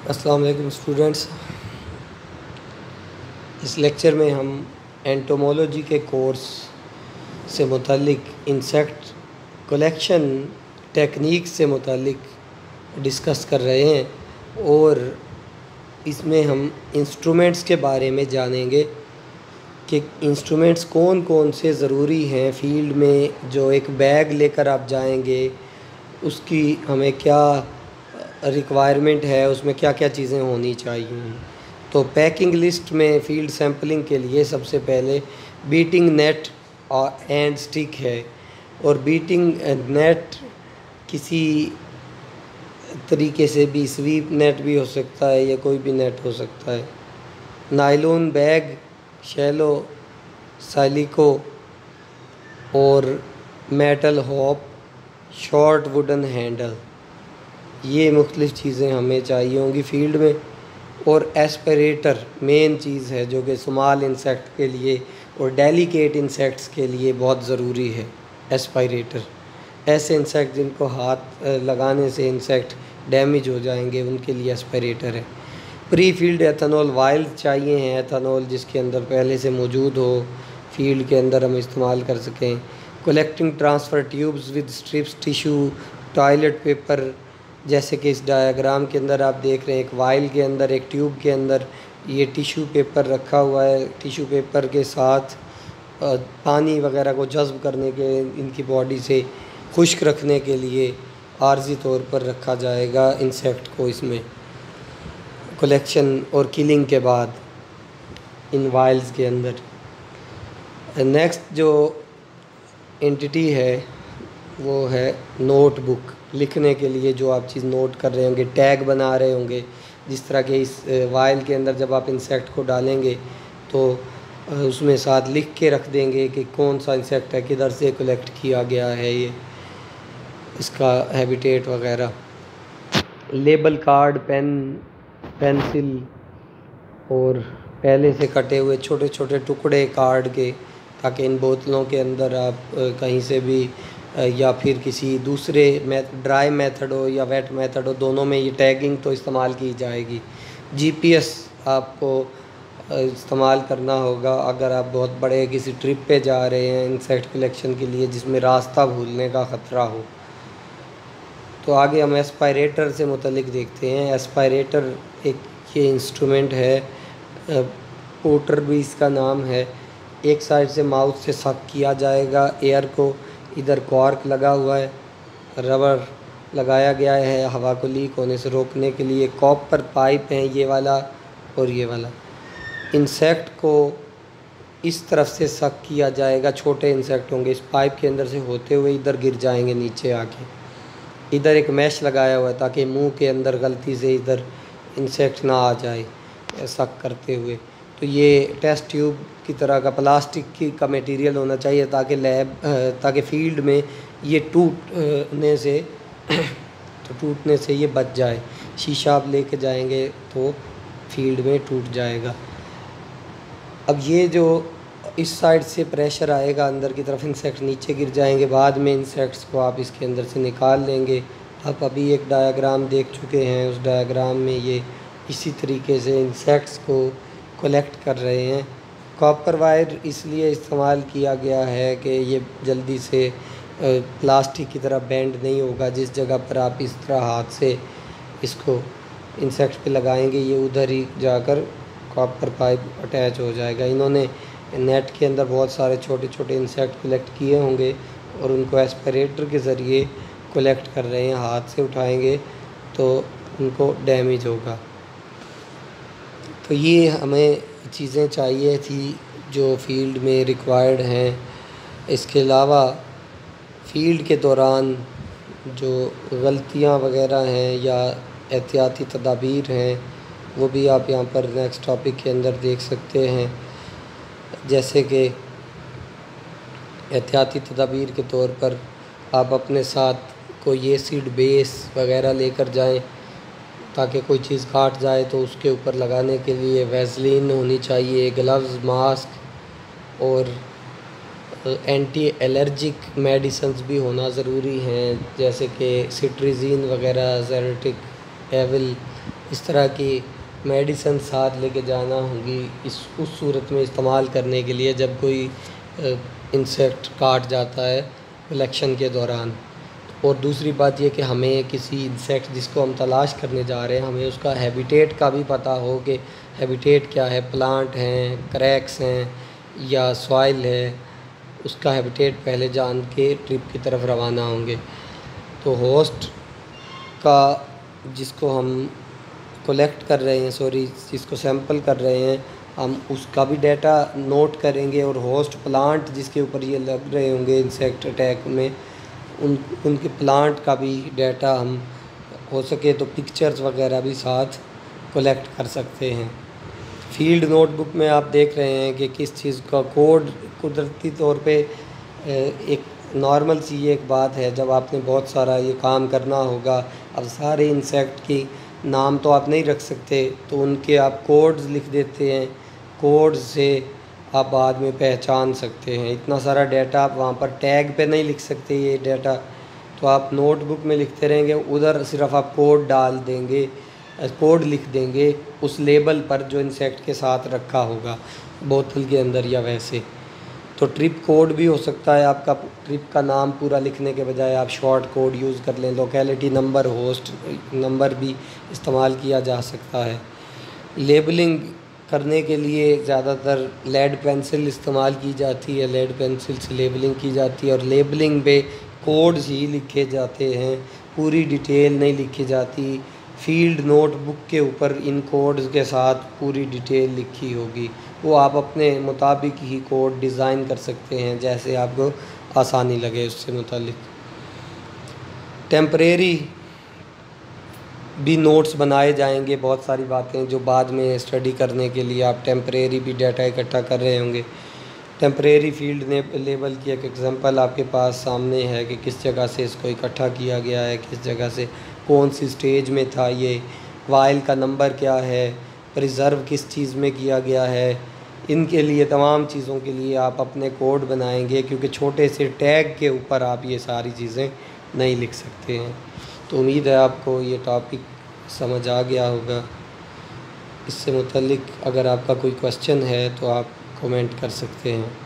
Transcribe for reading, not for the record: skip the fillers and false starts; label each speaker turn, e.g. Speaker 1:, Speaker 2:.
Speaker 1: अस्सलाम वालेकुम स्टूडेंट्स। इस लेक्चर में हम एंटोमोलॉजी के कोर्स से मुतालिक इंसेक्ट कलेक्शन टेक्निक से मुतालिक डिस्कस कर रहे हैं और इसमें हम इंस्ट्रूमेंट्स के बारे में जानेंगे कि इंस्ट्रूमेंट्स कौन कौन से ज़रूरी हैं फील्ड में। जो एक बैग लेकर आप जाएंगे उसकी हमें क्या रिक्वायरमेंट है, उसमें क्या क्या चीज़ें होनी चाहिए। तो पैकिंग लिस्ट में फ़ील्ड सैम्पलिंग के लिए सबसे पहले बीटिंग नेट और एंड स्टिक है। और बीटिंग नेट किसी तरीके से भी, स्वीप नेट भी हो सकता है या कोई भी नेट हो सकता है। नायलॉन बैग, शैलो, साइलिको और metal hoop, short wooden handle, ये मुख्तलिफ़ चीज़ें हमें चाहिए होंगी फील्ड में। और एस्पिरेटर मेन चीज़ है जो कि स्मॉल इंसेक्ट के लिए और डेलिकेट इंसेक्ट्स के लिए बहुत ज़रूरी है। एस्पिरेटर ऐसे इंसेक्ट जिनको हाथ लगाने से इंसेक्ट डैमेज हो जाएंगे उनके लिए एस्पिरेटर है। प्री फील्ड एथेनॉल वाइल चाहिए हैं, एथेनॉल जिसके अंदर पहले से मौजूद हो, फील्ड के अंदर हम इस्तेमाल कर सकें। Collecting transfer tubes with strips, tissue, toilet paper, जैसे कि इस डायग्राम के अंदर आप देख रहे हैं एक वाइल के अंदर, एक ट्यूब के अंदर ये टिशू पेपर रखा हुआ है। टिशू पेपर के साथ पानी वगैरह को जज़्ब करने के, इनकी बॉडी से खुश्क रखने के लिए आर्जी तौर पर रखा जाएगा इंसेक्ट को इसमें कलेक्शन और किलिंग के बाद इन वाइल्स के अंदर। नेक्स्ट जो एंटिटी है वो है नोटबुक। लिखने के लिए जो आप चीज़ नोट कर रहे होंगे, टैग बना रहे होंगे, जिस तरह के इस वाइल के अंदर जब आप इंसेक्ट को डालेंगे तो उसमें साथ लिख के रख देंगे कि कौन सा इंसेक्ट है, किधर से कलेक्ट किया गया है, ये इसका हैबिटेट वगैरह। लेबल कार्ड, पेन, पेंसिल और पहले से कटे हुए छोटे छोटे टुकड़े कार्ड के, ताकि इन बोतलों के अंदर आप कहीं से भी या फिर किसी दूसरे ड्राई मेथड हो या वेट मेथड हो, दोनों में ये टैगिंग तो इस्तेमाल की जाएगी। जीपीएस आपको इस्तेमाल करना होगा अगर आप बहुत बड़े किसी ट्रिप पे जा रहे हैं इंसेक्ट कलेक्शन के लिए जिसमें रास्ता भूलने का ख़तरा हो। तो आगे हम एस्पायरेटर से मुतलिक देखते हैं। एस्पायरेटर एक ये इंस्ट्रूमेंट है, पोटर भी इसका नाम है। एक साइड से माउथ से सक किया जाएगा एयर को, इधर कॉर्क लगा हुआ है, रबर लगाया गया है हवा को लीक होने से रोकने के लिए। कॉपर पाइप है ये वाला और ये वाला। इंसेक्ट को इस तरफ से सक किया जाएगा, छोटे इंसेक्ट होंगे इस पाइप के अंदर से होते हुए इधर गिर जाएंगे नीचे आके। इधर एक मैश लगाया हुआ है ताकि मुंह के अंदर गलती से इधर इंसेक्ट ना आ जाए सक करते हुए। तो ये टेस्ट ट्यूब की तरह का प्लास्टिक का मटेरियल होना चाहिए ताकि फील्ड में ये टूटने से ये बच जाए। शीशा आप लेके जाएंगे तो फील्ड में टूट जाएगा। अब ये जो इस साइड से प्रेशर आएगा अंदर की तरफ, इंसेक्ट नीचे गिर जाएंगे। बाद में इंसेक्ट्स को आप इसके अंदर से निकाल लेंगे। आप अभी एक डायग्राम देख चुके हैं, उस डायग्राम में ये इसी तरीके से इंसेक्ट्स को कलेक्ट कर रहे हैं। कॉपर वायर इसलिए इस्तेमाल किया गया है कि ये जल्दी से प्लास्टिक की तरह बेंड नहीं होगा। जिस जगह पर आप इस तरह हाथ से इसको इंसेक्ट पे लगाएंगे ये उधर ही जाकर कॉपर पाइप अटैच हो जाएगा। इन्होंने नेट के अंदर बहुत सारे छोटे छोटे इंसेक्ट कलेक्ट किए होंगे और उनको एस्पिरेटर के ज़रिए कलेक्ट कर रहे हैं। हाथ से उठाएंगे तो उनको डैमेज होगा। तो ये हमें चीज़ें चाहिए थी जो फील्ड में रिक्वायर्ड हैं। इसके अलावा फील्ड के दौरान जो गलतियां वगैरह हैं या एहतियाती तदाबीर हैं वो भी आप यहाँ पर नेक्स्ट टॉपिक के अंदर देख सकते हैं। जैसे कि एहतियाती तदाबीर के तौर पर आप अपने साथ कोई एसिड बेस वगैरह लेकर जाएं ताकि कोई चीज़ काट जाए तो उसके ऊपर लगाने के लिए वैसलीन होनी चाहिए, ग्लव्स, मास्क और एंटी एलर्जिक मेडिसिन्स भी होना ज़रूरी हैं, जैसे कि सिट्रीज़िन वगैरह, ज़ेरेटिक, एविल इस तरह की मेडिसिन साथ लेके जाना होंगी उस सूरत में इस्तेमाल करने के लिए जब कोई इंसेक्ट काट जाता है कलेक्शन के दौरान। और दूसरी बात ये कि हमें किसी इंसेक्ट जिसको हम तलाश करने जा रहे हैं हमें उसका हैबिटेट का भी पता हो कि हैबिटेट क्या है, प्लांट हैं, क्रैक्स हैं या सॉइल है, उसका हैबिटेट पहले जान के ट्रिप की तरफ रवाना होंगे। तो होस्ट का जिसको हम कलेक्ट कर रहे हैं जिसको सैंपल कर रहे हैं हम उसका भी डाटा नोट करेंगे, और होस्ट प्लांट जिसके ऊपर ये लग रहे होंगे इंसेक्ट अटैक में उनके प्लांट का भी डाटा हम हो सके तो पिक्चर्स वगैरह भी साथ कलेक्ट कर सकते हैं। फील्ड नोटबुक में आप देख रहे हैं कि किस चीज़ का कोड कुदरती तौर पे एक नॉर्मल सी एक बात है जब आपने बहुत सारा ये काम करना होगा। अब सारे इंसेक्ट की नाम तो आप नहीं रख सकते तो उनके आप कोड्स लिख देते हैं, कोड से आप बाद में पहचान सकते हैं। इतना सारा डाटा आप वहाँ पर टैग पे नहीं लिख सकते ये डाटा, तो आप नोटबुक में लिखते रहेंगे, उधर सिर्फ आप कोड डाल देंगे, कोड लिख देंगे उस लेबल पर जो इंसेक्ट के साथ रखा होगा बोतल के अंदर या वैसे। तो ट्रिप कोड भी हो सकता है आपका, ट्रिप का नाम पूरा लिखने के बजाय आप शॉर्ट कोड यूज़ कर लें। लोकेलिटी नंबर, होस्ट नंबर भी इस्तेमाल किया जा सकता है। लेबलिंग करने के लिए ज़्यादातर लेड पेंसिल इस्तेमाल की जाती है, लेड पेंसिल से लेबलिंग की जाती है और लेबलिंग पे कोड्स ही लिखे जाते हैं, पूरी डिटेल नहीं लिखी जाती। फील्ड नोटबुक के ऊपर इन कोड्स के साथ पूरी डिटेल लिखी होगी, वो आप अपने मुताबिक ही कोड डिज़ाइन कर सकते हैं जैसे आपको आसानी लगे उससे मुतालिक। टेम्परेरी भी नोट्स बनाए जाएंगे, बहुत सारी बातें जो बाद में स्टडी करने के लिए आप टेम्परेरी भी डाटा इकट्ठा कर रहे होंगे। टेम्परेरी फील्ड लेबल की एक एग्जांपल आपके पास सामने है कि किस जगह से इसको इकट्ठा किया गया है, किस जगह से कौन सी स्टेज में था, ये वाइल का नंबर क्या है, प्रिज़र्व किस चीज़ में किया गया है। इनके लिए तमाम चीज़ों के लिए आप अपने कोड बनाएंगे क्योंकि छोटे से टैग के ऊपर आप ये सारी चीज़ें नहीं लिख सकते हैं। तो उम्मीद है आपको ये टॉपिक समझ आ गया होगा। इससे मुतल्लिक अगर आपका कोई क्वेश्चन है तो आप कमेंट कर सकते हैं।